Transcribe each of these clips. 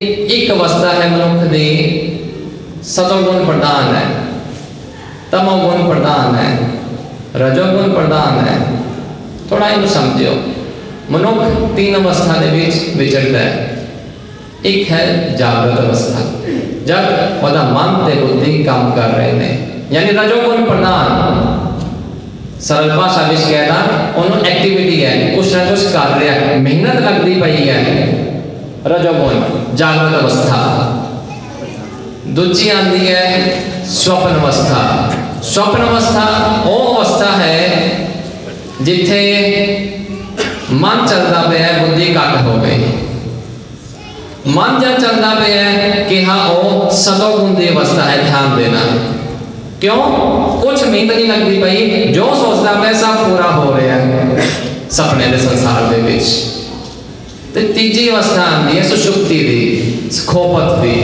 एक अवस्था है मनुख दी सतोगुण प्रधान है, तमोगुण प्रधान है, रजोगुण प्रधान है। थोड़ा इन्हें समझो, मनुख तीन अवस्था के बीच विचरता है। एक है जागृत अवस्था, जब वह मन ते बुद्धि काम कर रहे हैं, यानी रजोगुण प्रधान। सरल भाषा में कहना उन्होंने एक्टिविटी है, कुछ ना कुछ कर रहा है, मेहनत लगती पई है, रजोगुण जागृत अवस्था। दूसरी आती है स्वप्न अवस्था। स्वप्न अवस्था वो अवस्था है जिथे मन चलता पे बुद्धि घट हो गई। मन जब चलता पे कि हाँ वो सतोगुण की अवस्था है, ध्यान देना। क्यों? कुछ मेहनत नहीं लगती पई, जो सोचता मैं सब पूरा हो रहा है सपने के संसार के विच। तीजी अवस्था आती है सुषुप्ति दी, स्कोपत दी।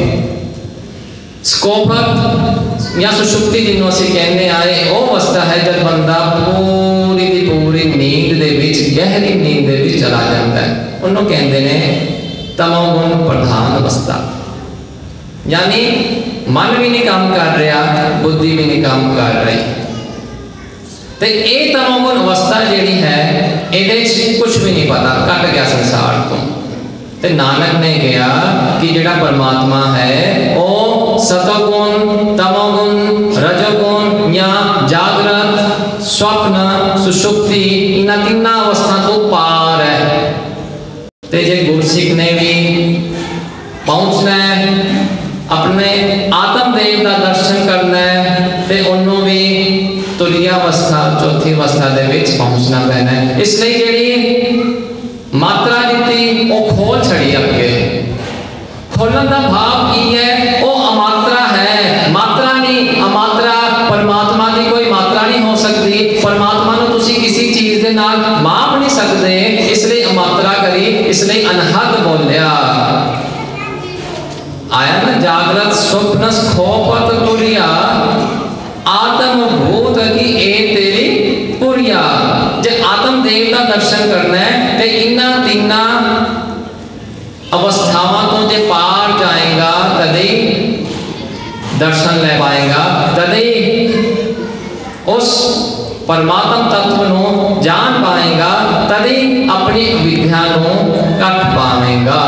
स्कोपत या सुषुप्ति जिन्हों असीं कहने आए वो अवस्था है जब बंदा पूरी की पूरी नींद दे विच, गहरी नींद दे विच चला जाता है। उन्होंने कहते हैं तमोगुण प्रधान अवस्था, यानी मन भी नहीं काम कर रहा, बुद्धि भी नहीं काम कर रही। तो ये तमोगुण अवस्था जिहड़ी है ये कुछ भी नहीं पता, कट गया संसार तो। ते नानक ने कहा कि जिहड़ा परमात्मा है वो सतोगुण, तमोगुण, रजोगुण या जागृत, स्वप्न, सुषुप्ति इन्हां तीनों अवस्था तो पार है। ते जे गुरसिख ने भी पहुंचना है, अपने आत्मदेव का दर्शन करना है, तो उन्होंने भी तुरीय अवस्था, चौथी अवस्था दे विच पहुंचना पैना है। इसलिए जिहड़ी मात्रा दी वो खोल छड़ी अगे। खोलन का भाव की है, वो अमात्रा है, मात्रा नहीं। अमात्रा परमात्मा की कोई मात्रा नहीं हो सकती। परमात्मा को तुसी किसी चीज के नाल माप नहीं सकते, इसलिए अमात्रा करी, इसलिए अनहद बोलिया। आया ना जागृत स्वप्न स्कोपत तुरिया आत्मभूत की ए तेरी पुरिया। जे आत्मदेव का दर्शन करना है तो इन्हां तीना अवस्थावां तो जे पार जाएगा तदे दर्शन ले पाएगा, तदे उस परमात्म तत्व को जान पाएगा, तदे अपनी विद्या को कट पाएगा।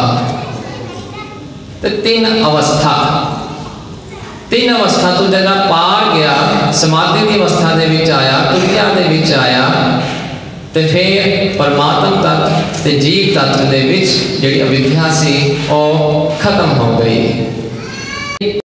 तो तीन अवस्था तो जगह पार गया, समाधि की अवस्था दे विच आया, तुरिया दे विच आया, तो फिर परमात्म तत्व ते जीव तत्व दे विच जिहड़ी अविद्या सी वो खत्म हो गई।